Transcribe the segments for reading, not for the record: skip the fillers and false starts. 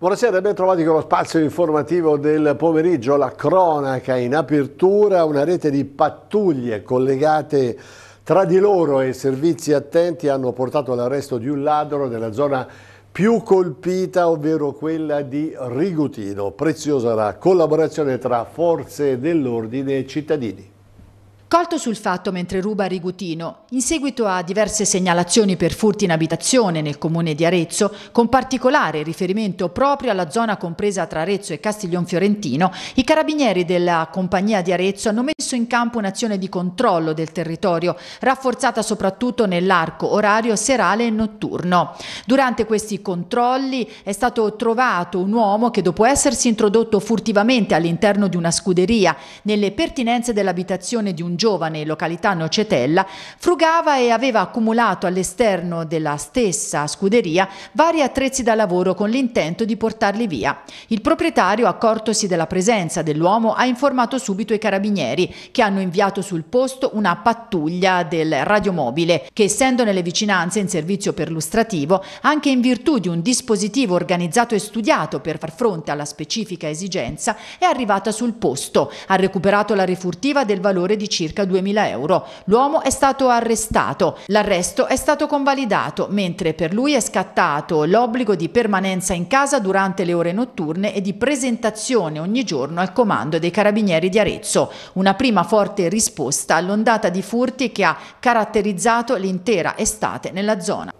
Buonasera, ben trovati con lo spazio informativo del pomeriggio. La cronaca in apertura, una rete di pattuglie collegate tra di loro e servizi attenti hanno portato all'arresto di un ladro nella zona più colpita, ovvero quella di Rigutino. Preziosa la collaborazione tra forze dell'ordine e cittadini. Colto sul fatto mentre ruba a Rigutino, in seguito a diverse segnalazioni per furti in abitazione nel comune di Arezzo, con particolare riferimento proprio alla zona compresa tra Arezzo e Castiglion Fiorentino, i carabinieri della compagnia di Arezzo hanno messo in campo un'azione di controllo del territorio, rafforzata soprattutto nell'arco orario serale e notturno. Durante questi controlli è stato trovato un uomo che, dopo essersi introdotto furtivamente all'interno di una scuderia nelle pertinenze dell'abitazione di un giovane in località Nocetella, frugava e aveva accumulato all'esterno della stessa scuderia vari attrezzi da lavoro con l'intento di portarli via. Il proprietario, accortosi della presenza dell'uomo, ha informato subito i carabinieri, che hanno inviato sul posto una pattuglia del radiomobile che, essendo nelle vicinanze in servizio perlustrativo, anche in virtù di un dispositivo organizzato e studiato per far fronte alla specifica esigenza, è arrivata sul posto, ha recuperato la refurtiva del valore di circa 2.000 euro. L'uomo è stato arrestato. L'arresto è stato convalidato, mentre per lui è scattato l'obbligo di permanenza in casa durante le ore notturne e di presentazione ogni giorno al comando dei carabinieri di Arezzo. Una prima forte risposta all'ondata di furti che ha caratterizzato l'intera estate nella zona.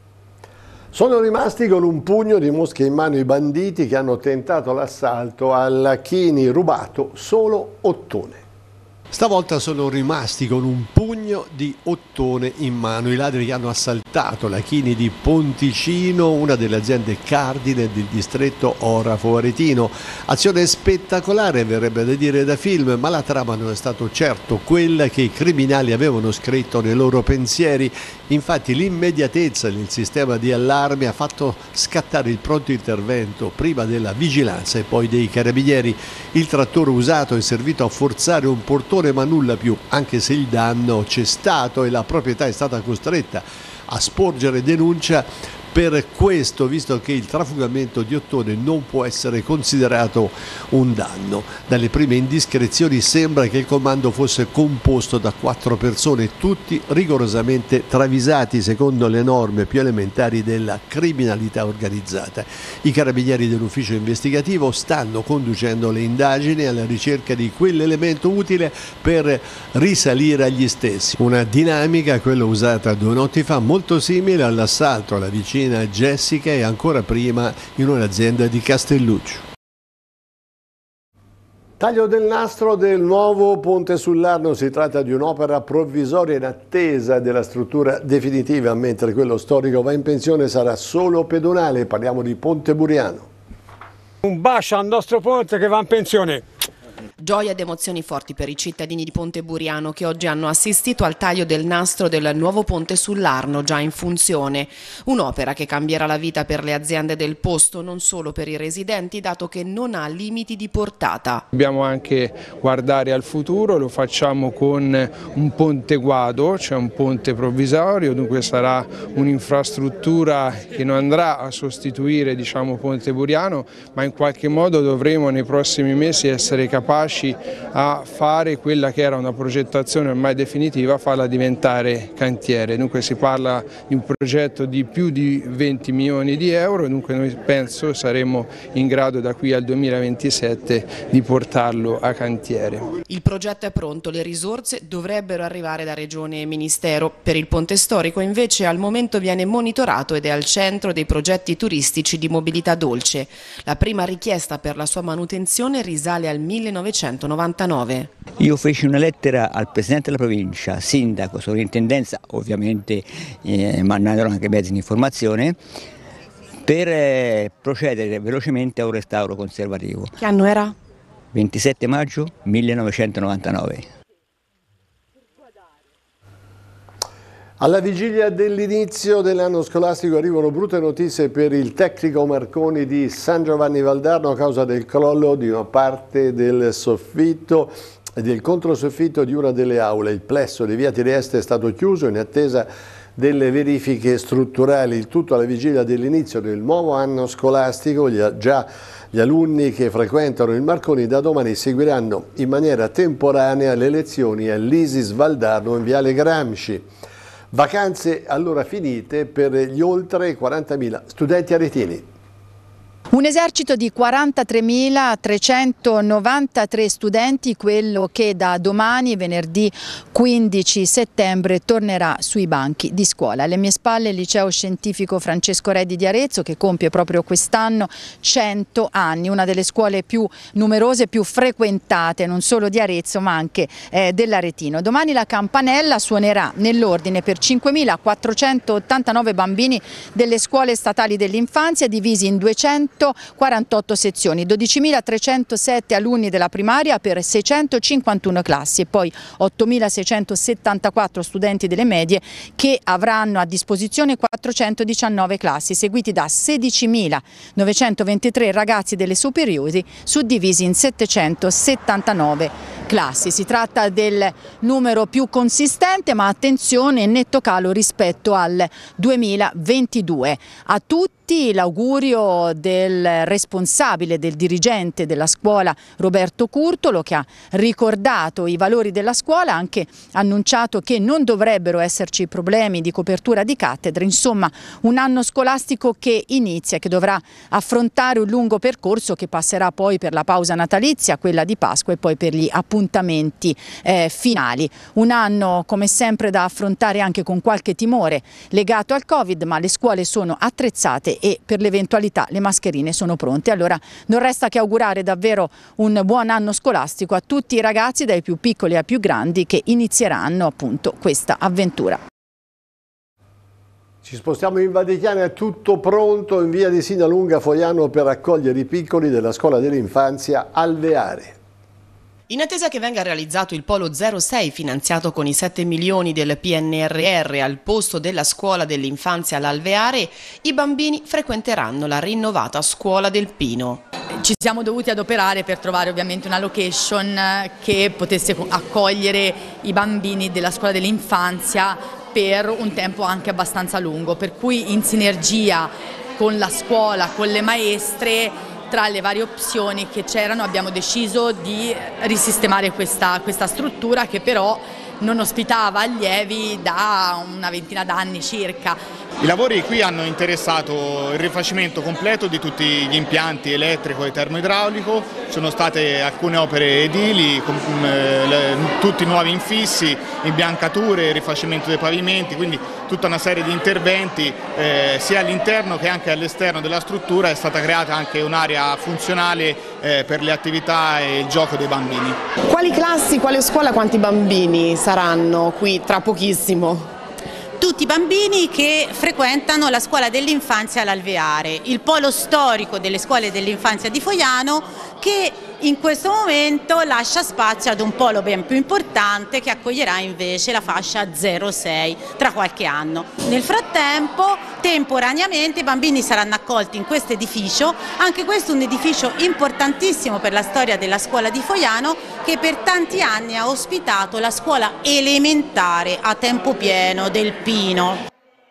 Sono rimasti con un pugno di mosche in mano i banditi che hanno tentato l'assalto al Chini, rubato solo ottone. Stavolta sono rimasti con un pugno di ottone in mano i ladri che hanno assaltato la Chini di Ponticino, una delle aziende cardine del distretto Orafo-Aretino. Azione spettacolare, verrebbe da dire, da film, ma la trama non è stato certo quella che i criminali avevano scritto nei loro pensieri. Infatti l'immediatezza nel sistema di allarme ha fatto scattare il pronto intervento prima della vigilanza e poi dei carabinieri. Il trattore usato è servito a forzare un portone, ma nulla più, anche se il danno c'è stato e la proprietà è stata costretta a sporgere denuncia per questo, visto che il trafugamento di ottone non può essere considerato un danno. Dalle prime indiscrezioni sembra che il comando fosse composto da 4 persone, tutti rigorosamente travisati secondo le norme più elementari della criminalità organizzata. I carabinieri dell'ufficio investigativo stanno conducendo le indagini alla ricerca di quell'elemento utile per risalire agli stessi. Una dinamica, quella usata 2 notti fa, molto simile all'assalto alla vicina Jessica e ancora prima in un'azienda di Castelluccio. Taglio del nastro del nuovo ponte sull'Arno. Si tratta di un'opera provvisoria in attesa della struttura definitiva, mentre quello storico va in pensione, sarà solo pedonale. Parliamo di Ponte Buriano. Un bacio al nostro ponte che va in pensione. Gioia ed emozioni forti per i cittadini di Ponte Buriano che oggi hanno assistito al taglio del nastro del nuovo ponte sull'Arno già in funzione. Un'opera che cambierà la vita per le aziende del posto, non solo per i residenti, dato che non ha limiti di portata. Dobbiamo anche guardare al futuro, lo facciamo con un ponte guado, cioè un ponte provvisorio, dunque sarà un'infrastruttura che non andrà a sostituire, diciamo, Ponte Buriano, ma in qualche modo dovremo nei prossimi mesi essere capaci a fare quella che era una progettazione ormai definitiva, farla diventare cantiere. Dunque si parla di un progetto di più di 20 milioni di euro, dunque noi penso saremo in grado da qui al 2027 di portarlo a cantiere. Il progetto è pronto, le risorse dovrebbero arrivare da Regione e Ministero. Per il ponte storico invece al momento viene monitorato ed è al centro dei progetti turistici di mobilità dolce. La prima richiesta per la sua manutenzione risale al 1999. Io feci una lettera al Presidente della Provincia, Sindaco, Sovrintendenza, ovviamente mandando anche mezzi di informazione, per procedere velocemente a un restauro conservativo. Che anno era? 27 maggio 1999. Alla vigilia dell'inizio dell'anno scolastico arrivano brutte notizie per il tecnico Marconi di San Giovanni Valdarno a causa del crollo di una parte del soffitto e del controsoffitto di una delle aule. Il plesso di via Trieste è stato chiuso in attesa delle verifiche strutturali, il tutto alla vigilia dell'inizio del nuovo anno scolastico. Gli alunni che frequentano il Marconi da domani seguiranno in maniera temporanea le lezioni all'Isis Valdarno in Viale Gramsci. Vacanze allora finite per gli oltre 40.000 studenti aretini. Un esercito di 43.393 studenti, quello che da domani, venerdì 15 settembre, tornerà sui banchi di scuola. Alle mie spalle il liceo scientifico Francesco Redi di Arezzo, che compie proprio quest'anno 100 anni, una delle scuole più numerose e più frequentate non solo di Arezzo ma anche dell'Aretino. Domani la campanella suonerà nell'ordine per 5.489 bambini delle scuole statali dell'infanzia, divisi in 248 sezioni, 12.307 alunni della primaria per 651 classi e poi 8.674 studenti delle medie che avranno a disposizione 419 classi, seguiti da 16.923 ragazzi delle superiori suddivisi in 779 classi. Si tratta del numero più consistente, ma attenzione, netto calo rispetto al 2022. A tutti l'augurio del responsabile, del dirigente della scuola Roberto Curtolo, che ha ricordato i valori della scuola, ha anche annunciato che non dovrebbero esserci problemi di copertura di cattedre, insomma un anno scolastico che inizia, che dovrà affrontare un lungo percorso che passerà poi per la pausa natalizia, quella di Pasqua e poi per gli appuntamenti finali. Un anno come sempre da affrontare anche con qualche timore legato al Covid, ma le scuole sono attrezzate e per l'eventualità le mascherine sono pronte. Allora non resta che augurare davvero un buon anno scolastico a tutti i ragazzi, dai più piccoli ai più grandi, che inizieranno appunto questa avventura. Ci spostiamo in Vadichiana, è tutto pronto in via di Sinalunga Foiano per accogliere i piccoli della scuola dell'infanzia Alveare. In attesa che venga realizzato il Polo 06 finanziato con i 7 milioni del PNRR al posto della scuola dell'infanzia all'Alveare, i bambini frequenteranno la rinnovata scuola del Pino. Ci siamo dovuti adoperare per trovare ovviamente una location che potesse accogliere i bambini della scuola dell'infanzia per un tempo anche abbastanza lungo, per cui in sinergia con la scuola, con le maestre, tra le varie opzioni che c'erano abbiamo deciso di risistemare questa struttura, che però non ospitava allievi da una ventina d'anni circa. I lavori qui hanno interessato il rifacimento completo di tutti gli impianti elettrico e termoidraulico, sono state alcune opere edili, tutti nuovi infissi, imbiancature, rifacimento dei pavimenti, quindi tutta una serie di interventi sia all'interno che anche all'esterno della struttura. È stata creata anche un'area funzionale per le attività e il gioco dei bambini. Quali classi, quale scuola, quanti bambini saranno qui tra pochissimo? Tutti i bambini che frequentano la scuola dell'infanzia all'Alveare, il polo storico delle scuole dell'infanzia di Foiano, che in questo momento lascia spazio ad un polo ben più importante che accoglierà invece la fascia 06 tra qualche anno. Nel frattempo, temporaneamente, i bambini saranno accolti in questo edificio, anche questo è un edificio importantissimo per la storia della scuola di Foiano, che per tanti anni ha ospitato la scuola elementare a tempo pieno del Pino.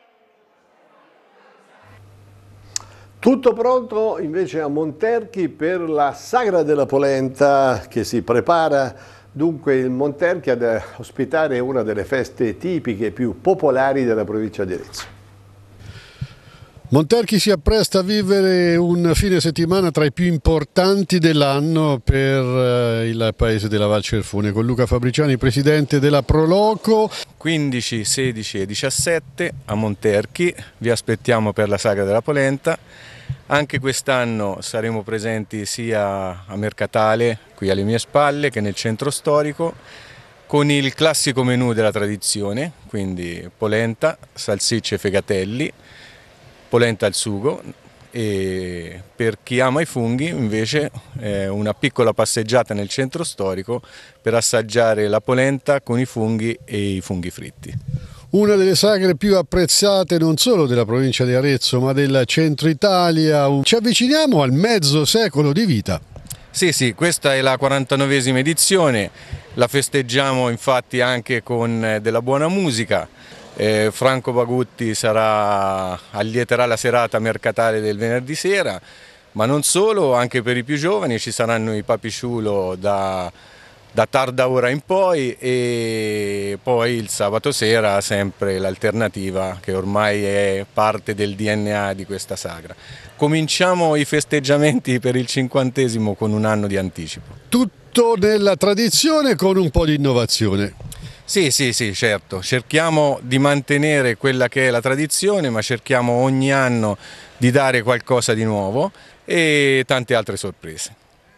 Tutto pronto invece a Monterchi per la Sagra della Polenta che si prepara dunque il Monterchi ad ospitare una delle feste tipiche più popolari della provincia di Arezzo. Monterchi si appresta a vivere un fine settimana tra i più importanti dell'anno per il paese della Val Cerfone, con Luca Fabriciani, presidente della Proloco. 15, 16 e 17 a Monterchi, vi aspettiamo per la Sagra della Polenta. Anche quest'anno saremo presenti sia a Mercatale, qui alle mie spalle, che nel centro storico, con il classico menù della tradizione, quindi polenta, salsicce e fegatelli, polenta al sugo, e per chi ama i funghi invece una piccola passeggiata nel centro storico per assaggiare la polenta con i funghi e i funghi fritti. Una delle sagre più apprezzate non solo della provincia di Arezzo ma del centro Italia. Ci avviciniamo al mezzo secolo di vita. Sì, questa è la 49esima edizione, la festeggiamo infatti anche con della buona musica. Franco Bagutti allieterà la serata mercatale del venerdì sera, ma non solo, anche per i più giovani ci saranno i papiciulo da tarda ora in poi, e poi il sabato sera sempre l'alternativa che ormai è parte del DNA di questa sagra. Cominciamo i festeggiamenti per il 50° con un anno di anticipo. Tutto nella tradizione con un po' di innovazione. Sì, certo, cerchiamo di mantenere quella che è la tradizione, ma cerchiamo ogni anno di dare qualcosa di nuovo e tante altre sorprese.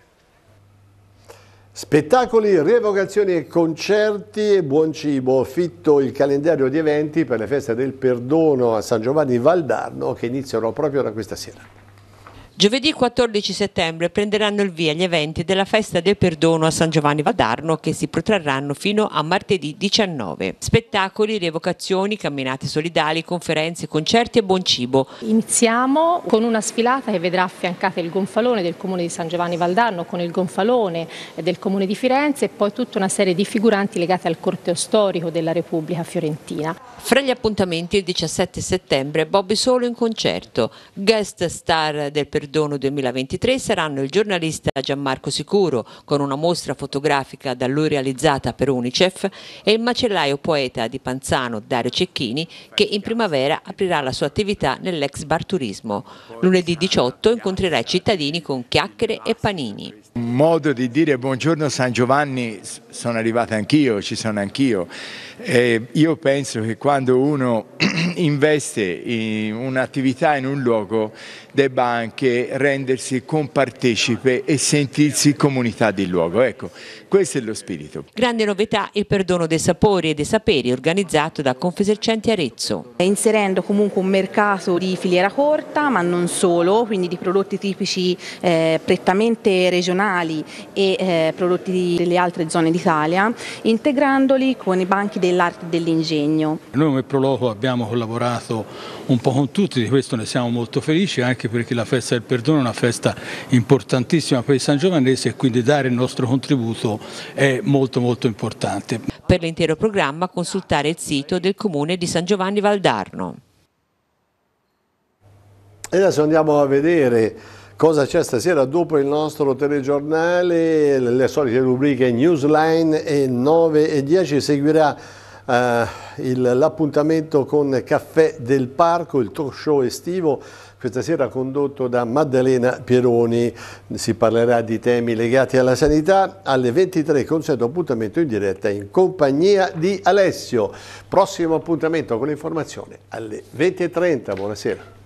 Spettacoli, rievocazioni e concerti e buon cibo. Fitto il calendario di eventi per le feste del perdono a San Giovanni Valdarno che iniziano proprio da questa sera. Giovedì 14 settembre prenderanno il via gli eventi della Festa del Perdono a San Giovanni Valdarno che si protrarranno fino a martedì 19. Spettacoli, rievocazioni, camminate solidali, conferenze, concerti e buon cibo. Iniziamo con una sfilata che vedrà affiancate il gonfalone del comune di San Giovanni Valdarno con il gonfalone del comune di Firenze e poi tutta una serie di figuranti legate al corteo storico della Repubblica Fiorentina. Fra gli appuntamenti il 17 settembre Bobby Solo in concerto. Guest star del Perdono 2023 saranno il giornalista Gianmarco Sicuro con una mostra fotografica da lui realizzata per Unicef e il macellaio poeta di Panzano Dario Cecchini che in primavera aprirà la sua attività nell'ex bar turismo. Lunedì 18 incontrerà i cittadini con chiacchiere e panini. Un modo di dire buongiorno San Giovanni, sono arrivato anch'io, ci sono anch'io. Io penso che quando uno investe in un'attività in un luogo debba anche rendersi compartecipe e sentirsi comunità del luogo. Ecco, questo è lo spirito. Grande novità il perdono dei sapori e dei saperi organizzato da Confesercenti Arezzo. Inserendo comunque un mercato di filiera corta ma non solo, quindi di prodotti tipici prettamente regionali e prodotti delle altre zone d'Italia, integrandoli con i banchi dell'arte e dell'ingegno. Noi come Proloco abbiamo collaborato un po' con tutti, di questo ne siamo molto felici, anche perché la festa del perdono è una festa importantissima per i sangiovanesi e quindi dare il nostro contributo è molto importante. Per l'intero programma consultare il sito del comune di San Giovanni Valdarno. E adesso andiamo a vedere cosa c'è stasera dopo il nostro telegiornale, le solite rubriche Newsline e 9 e 10 seguirà l'appuntamento con Caffè del Parco, il talk show estivo, questa sera condotto da Maddalena Pieroni. Si parlerà di temi legati alla sanità. Alle 23 concedo appuntamento in diretta in compagnia di Alessio. Prossimo appuntamento con l'informazione alle 20:30. Buonasera.